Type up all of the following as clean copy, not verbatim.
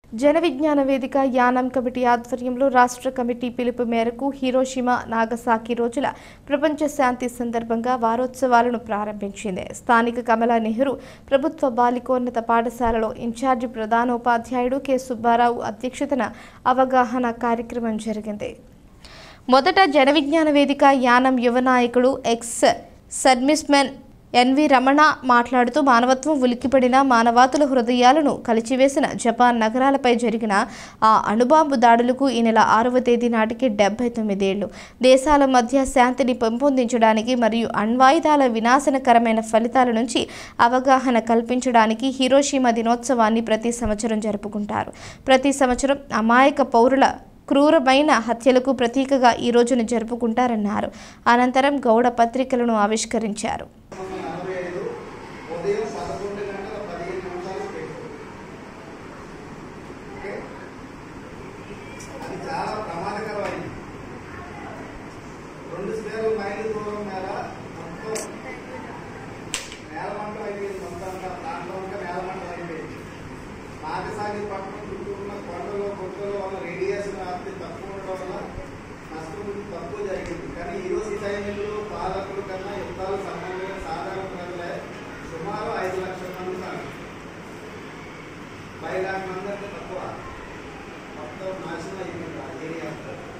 జన విజ్ఞాన వేదిక యానం కమిటీ ఆధ్వర్యంలో రాష్ట్ర కమిటీ పిలుపు మేరకు హిరోషిమా నాగసాకి రోజుల ప్రపంచ శాంతి సందర్భంగా వారోత్సవాలను ప్రారంభించింది. స్థానిక కమలా నెహ్రూ ప్రభుత్వ బాలికోన్నత పాఠశాలలో ఇన్ఛార్జి ప్రధానోపాధ్యాయుడు కె సుబ్బారావు అధ్యక్షతన అవగాహన కార్యక్రమం జరిగింది. మొదట జన విజ్ఞాన వేదిక యానం యువ నాయకుడు ఎక్స్ సర్వీస్మెన్ ఎన్వి రమణ మాట్లాడుతూ మానవత్వం ఉలిక్కిపడిన మానవాతుల హృదయాలను కలిచివేసిన జపాన్ నగరాలపై జరిగిన ఆ అణుబాంబు దాడులకు ఈ నెల 6వ తేదీ నాటికి 79 ఏళ్లు. దేశాల మధ్య శాంతిని పెంపొందించడానికి మరియు అణ్వాయుధాల వినాశనకరమైన ఫలితాల నుంచి అవగాహన కల్పించడానికి హిరోషిమా దినోత్సవాన్ని ప్రతి సంవత్సరం జరుపుకుంటారు. ప్రతి సంవత్సరం అమాయక పౌరుల క్రూరమైన హత్యలకు ప్రతీకగా ఈ రోజును జరుపుకుంటారన్నారు. అనంతరం గౌడ పత్రికలను ఆవిష్కరించారు. నాగసాగి పట్టణం చుట్టూ ఉన్న కొండలో కొట్టలో వల్ల రేడియేషన్ వ్యాప్తి తక్కువ ఉండడం వల్ల నష్టం తక్కువ జరిగింది. కానీ ఈరోజు సైనికులు పాలకులు కన్నా యుద్ధాలు సంబంధించిన సాధారణ ప్రజలే సుమారు 5 లక్షల మంది ఉన్నారు. 5 లక్షల మంది అంటే తక్కువ. మొత్తం నాశనం అయిపోయింది ఆ ఏరియా.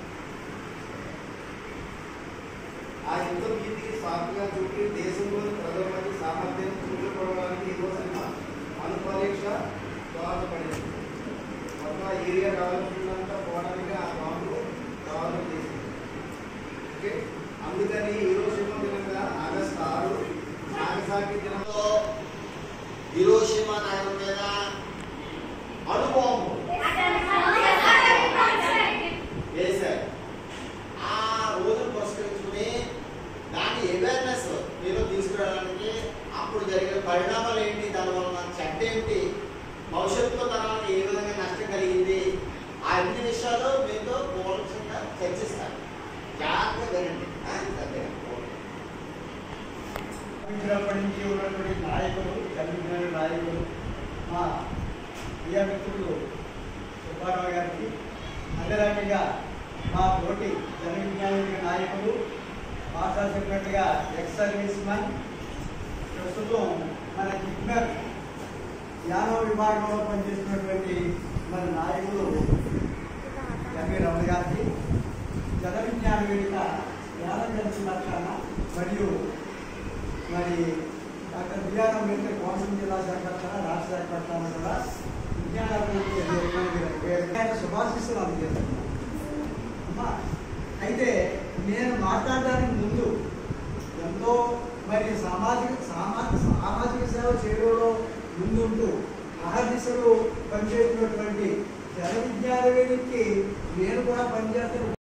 ఆ యుద్ధ భీతికి సాకుగా చుట్టి దేశంలోని ప్రజల మధ్య సామర్థ్యం చూసుకోవడానికి ఈరోజు అను పరీక్ష దోహదపడింది. మొత్తం ఏరియా డెవలప్మెంట్ పోవడానికి ఆ బాంబు డెవలప్ చేసింది. ఓకే, అందుకని హిరోషిమా దినంగా ఆగస్టు 6 నాగసాకి దినంతో హిరోషిమా నగరం మీద అణుబాంబు వేశారు. ఆ రోజు పురస్కరించుకుని దాని అవేర్నెస్ మీరు తీసుకురావడానికి అప్పుడు జరిగిన పరిణామాలు ఏంటి, దానివల్ల చెడ్డ ఏంటి, భవిష్యత్తులో తరానికి ఏ విధంగా నష్టం కలిగింది, ఆ అన్ని విషయాలు మీతో కూలంకషంగా చర్చిస్తారు. జాగ్రత్తగా వినండి. అప్పటి నుంచి ఉన్నటువంటి నాయకులు, చంద్రబాబు నాయకులు, మా ప్రియ మిత్రులు సుబ్బారావు గారికి, అదే రకంగా మా తోటి జన విజ్ఞాన నాయకులు భాషా చెప్పినట్టుగా ఎక్స్ సర్వీస్ మ్యాన్, ప్రస్తుతం మన జిగ్నర్ యానో విభాగంలో పనిచేస్తున్నటువంటి మన నాయకులు ఎన్వి రమణ గారికి, జన విజ్ఞాన వేదిక యానం కలిసి పక్షాన మరియు మరి డాక్టర్ బిఆర్ అంబేద్కర్ కోనసీమ జిల్లా శాఖ పక్షాన, రాష్ట్ర శాఖ పక్షాన కూడా విజ్ఞాన శుభాశిస్తులు అందజేస్తున్నాను. అయితే నేను మాట్లాడడానికి ముందు ఎంతో మరి సామాజిక సేవ చేయడంలో ముందుంటూ అహర్నిశలు పనిచేస్తున్నటువంటి జన విజ్ఞాన వేదికకి నేను కూడా పనిచేస్తున్న